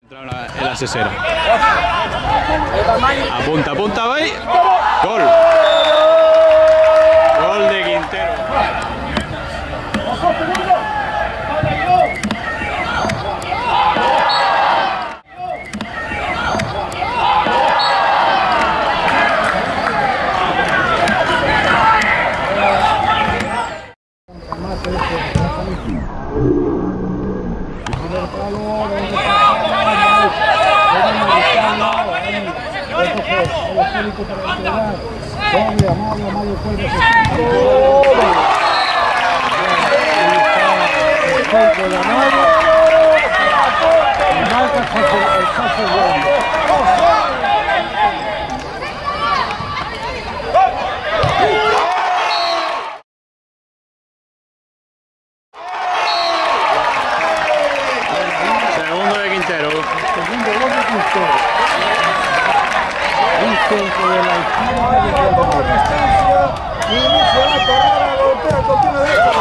En la sesera. Apunta, apunta, va ahí. Gol. Gol de Quintero. Segundo de Quintero. Segundo gol de Quintero. Un centro de la izquierda de la distancia y inicia la carrera, golpea continua de esta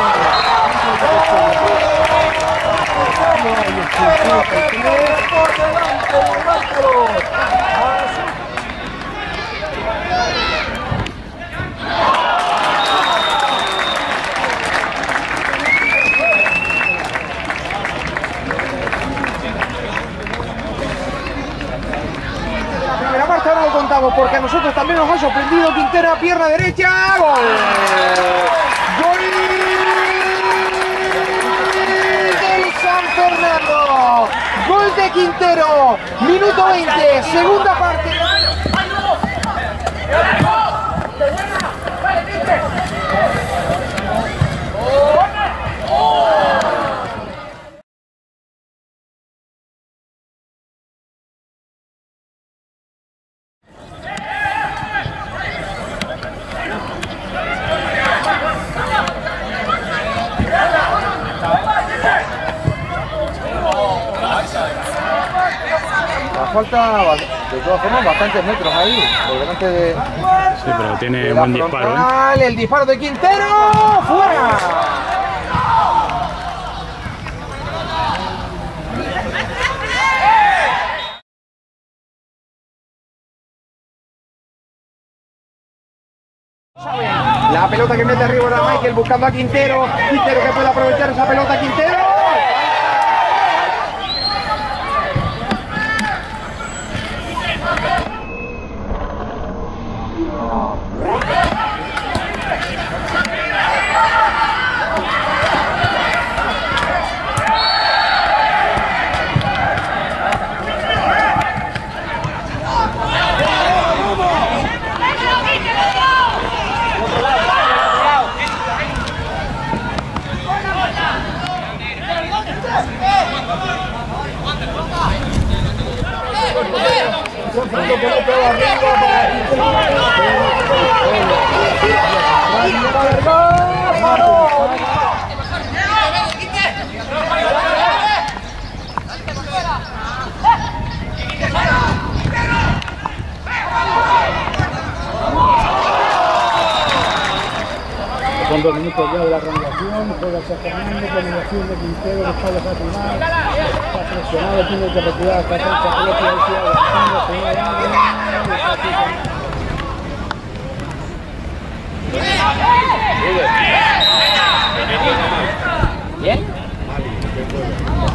por delante del Márcaro. No lo contamos porque a nosotros también nos ha sorprendido. Quintero, pierna derecha, gol. Gol del San Fernando. Gol de Quintero. Minuto 20, segunda parte. Falta de todas formas bastantes metros ahí, por delante de... Sí, pero tiene buen disparo, ¿eh? El disparo de Quintero, fuera. La pelota que mete arriba a Michael buscando a Quintero. Quintero que puede aprovechar esa pelota, Quintero. Con 2 minutos ya de la renovación, juega San Fernando, combinación de Quintero, de espaldas a final, está presionado, tiene que retirar esta cancha propia, ¿bien?